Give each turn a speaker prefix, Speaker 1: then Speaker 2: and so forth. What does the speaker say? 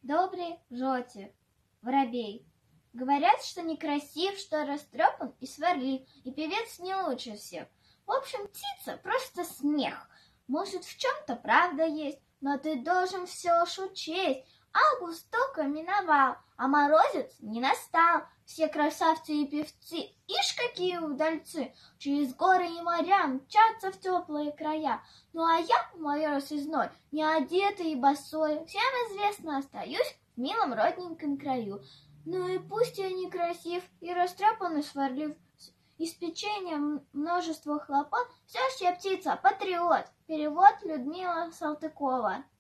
Speaker 1: Добрый жоте, воробей. Говорят, что некрасив, что растрепан и сварлив, и певец не лучше всех. В общем, птица просто смех. Может, в чем-то правда есть, но ты должен все уж учесть. Август только миновал, а морозец не настал. Все красавцы и певцы, ишь какие удальцы, через горы и моря мчатся в теплые края. Ну а я, мороз изной, не одетый и босой, всем известно, остаюсь в милом родненьком краю. Ну и пусть я некрасив и растрепан и сварлив, из печенья множество хлопот, все ж я птица, патриот. Перевод Людмила Салтыкова.